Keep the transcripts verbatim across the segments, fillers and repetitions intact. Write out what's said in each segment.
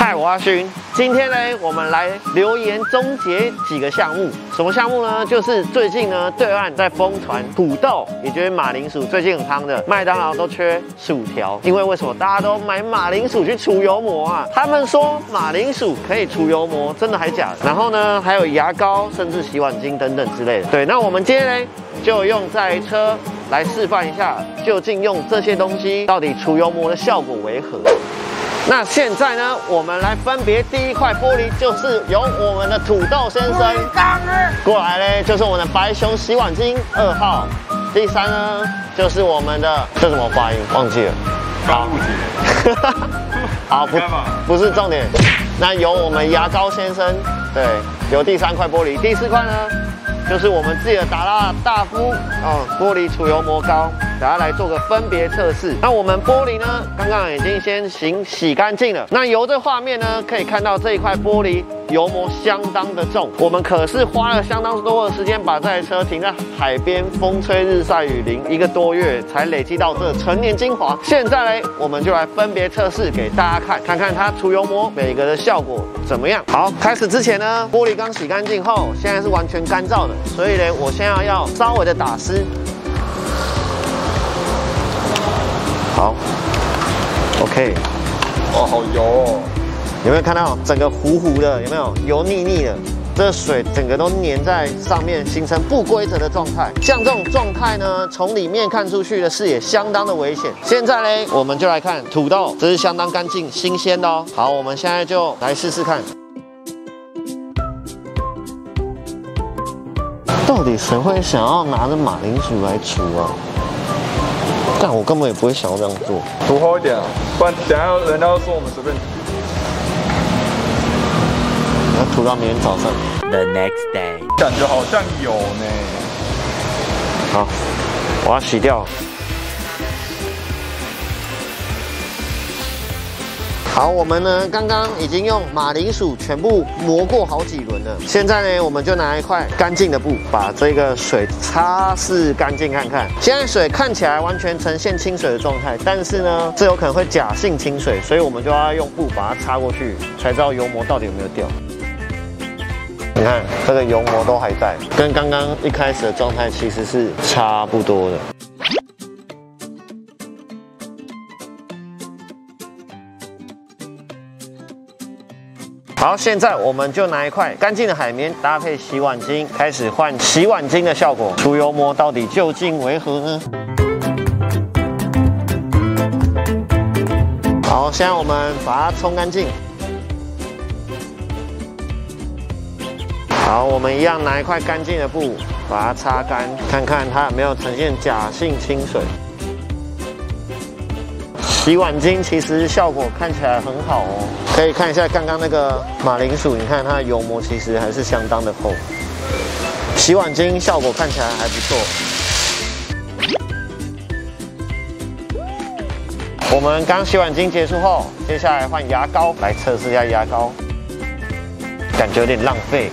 嗨，我阿勋。今天呢，我们来留言终结几个项目。什么项目呢？就是最近呢，对岸在疯传土豆，也就是马铃薯，最近很夯的。麦当劳都缺薯条，因为为什么大家都买马铃薯去除油膜啊？他们说马铃薯可以除油膜，真的还假的？然后呢，还有牙膏，甚至洗碗巾等等之类的。对，那我们今天呢，就用这台车来示范一下，究竟用这些东西到底除油膜的效果为何？那现在呢，我们来分别第一块玻璃，就是由我们的土豆先生过来呢，就是我们的白熊洗碗巾二号。第三呢，就是我们的这怎么发音忘记了， 刚误解。 好，不不是重点。那由我们牙膏先生，对，有第三块玻璃。第四块呢，就是我们自己的达拉大夫哦，玻璃除油膜膏。大家来做个分别测试。那我们玻璃呢，刚刚已经先行洗干净了。那由这画面呢，可以看到这一块玻璃油膜相当的重。我们可是花了相当多的时间把这台车停在海边，风吹日晒雨淋一个多月，才累积到这陈年精华。现在呢，我们就来分别测试给大家看，看看它除油膜每个的效果怎么样。好，开始之前呢，玻璃刚洗干净后，现在是完全干燥的，所以呢，我现在要稍微的打湿。好 ，OK， 哇，好油哦！ 有没有看到整个糊糊的？有没有油腻腻的？这水整个都粘在上面，形成不规则的状态。像这种状态呢，从里面看出去的视野相当的危险。现在呢，我们就来看土豆，这是相当干净、新鲜的哦。好，我们现在就来试试看，到底谁会想要拿着马铃薯来除啊？但我根本也不会想要这样做， 涂厚一点啊，不然等下人家又说我们随便涂。 要涂到明天早上。 The next day， 感觉好像有呢。 好，我要洗掉。好，我们呢刚刚已经用马铃薯全部磨过好几轮了。现在呢，我们就拿一块干净的布，把这个水擦拭干净看看。现在水看起来完全呈现清水的状态，但是呢，这有可能会假性清水，所以我们就要用布把它擦过去，才知道油膜到底有没有掉。你看这个油膜都还在，跟刚刚一开始的状态其实是差不多的。好，现在我们就拿一块干净的海绵搭配洗碗巾，开始换洗碗巾的效果。除油膜到底究竟为何呢？好，现在我们把它冲干净。好，我们一样拿一块干净的布把它擦干，看看它有没有呈现假性清水。洗碗巾其实效果看起来很好哦，可以看一下刚刚那个马铃薯，你看它的油膜其实还是相当的厚。洗碗巾效果看起来还不错。我们刚洗碗巾结束后，接下来换牙膏来测试一下牙膏，感觉有点浪费。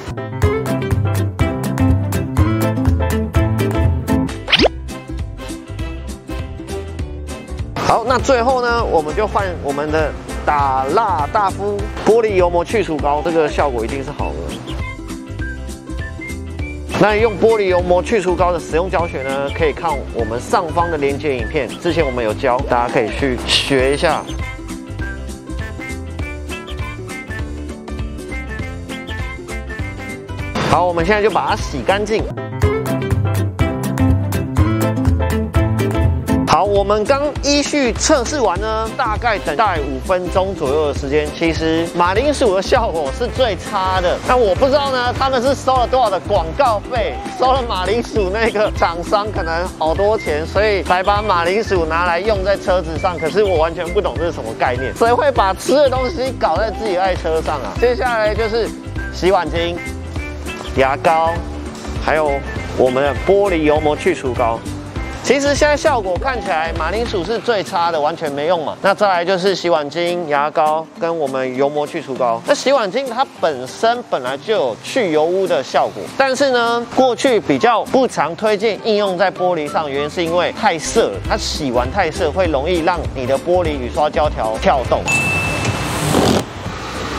好，那最后呢，我们就换我们的打蜡大夫玻璃油膜去除膏，这个效果一定是好的。那用玻璃油膜去除膏的使用教学呢，可以看我们上方的连结影片，之前我们有教，大家可以去学一下。好，我们现在就把它洗干净。好，我们刚依序测试完呢，大概等待五分钟左右的时间。其实马铃薯的效果是最差的。那我不知道呢，他们是收了多少的广告费，收了马铃薯那个厂商可能好多钱，所以才把马铃薯拿来用在车子上。可是我完全不懂这是什么概念，谁会把吃的东西搞在自己爱车上啊？接下来就是洗碗巾、牙膏，还有我们的玻璃油膜去除膏。其实现在效果看起来马铃薯是最差的，完全没用嘛。那再来就是洗碗巾、牙膏跟我们油膜去除膏。那洗碗巾它本身本来就有去油污的效果，但是呢，过去比较不常推荐应用在玻璃上，原因是因为太涩了，它洗完太涩会容易让你的玻璃与刷胶条跳动。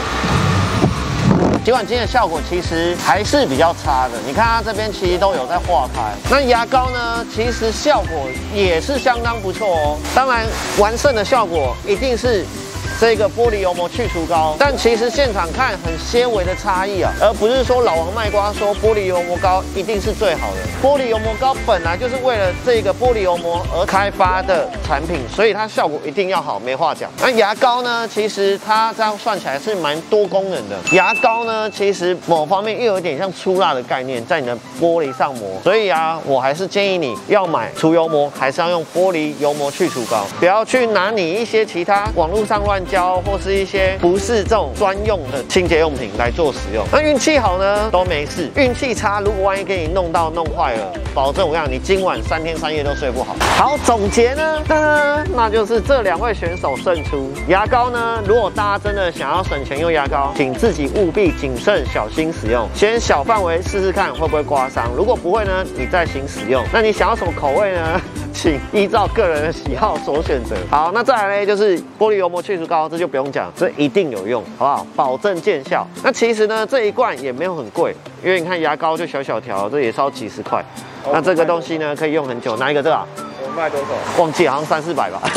洗碗精的效果其实还是比较差的。你看它这边其实都有在化开。那牙膏呢，其实效果也是相当不错哦。当然，完胜的效果一定是这个玻璃油膜去除膏，但其实现场看很些微的差异啊，而不是说老王卖瓜说玻璃油膜膏一定是最好的。玻璃油膜膏本来就是为了这个玻璃油膜而开发的产品，所以它效果一定要好，没话讲。那牙膏呢，其实它这样算起来是蛮多功能的。牙膏呢，其实某方面又有点像粗蜡的概念，在你的玻璃上磨，所以啊，我还是建议你要买除油膜，还是要用玻璃油膜去除膏，不要去拿你一些其他网络上乱胶或是一些不是这种专用的清洁用品来做使用。那运气好呢都没事，运气差如果万一给你弄到弄坏了，保证我跟你讲，你今晚三天三夜都睡不好。好，总结呢，那就是这两位选手胜出。牙膏呢，如果大家真的想要省钱用牙膏，请自己务必谨慎小心使用，先小范围试试看会不会刮伤，如果不会呢，你再行使用。那你想要什么口味呢？请依照个人的喜好所选择。好，那再来呢，就是玻璃油膜去除膏，这就不用讲，这一定有用，好不好？保证见效。那其实呢，这一罐也没有很贵，因为你看牙膏就小小条，这也是要几十块。那这个东西呢，可以用很久。哪一个这个啊？ 我卖多少？ 忘记，好像三四百吧。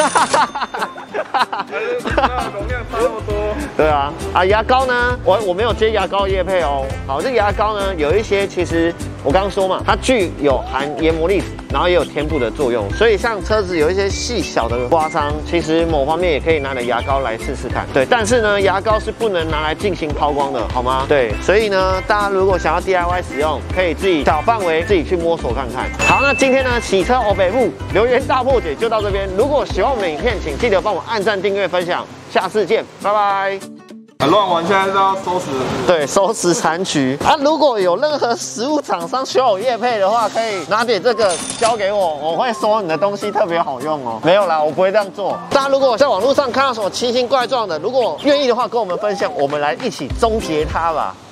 容量差那么多。 对啊，啊牙膏呢，我我没有接牙膏业配哦。好，这牙膏呢，有一些其实我刚刚说嘛，它具有含研磨粒子，然后也有填补的作用，所以像车子有一些细小的刮伤，其实某方面也可以拿着牙膏来试试看。对，但是呢，牙膏是不能拿来进行抛光的，好吗？对，所以呢，大家如果想要 D I Y 使用，可以自己小范围自己去摸索看看。好，那今天呢，洗车欧北部留言大破解就到这边。如果喜欢我们的影片，请记得帮我按赞、订阅、分享。下次见，拜拜。 乱玩现在是要收拾， 对，收拾残局啊！如果有任何食物厂商需要我业配的话，可以拿点这个交给我，我会说你的东西特别好用哦。没有啦，我不会这样做。大家如果在网络上看到什么奇形怪状的，如果愿意的话，跟我们分享，我们来一起终结它吧。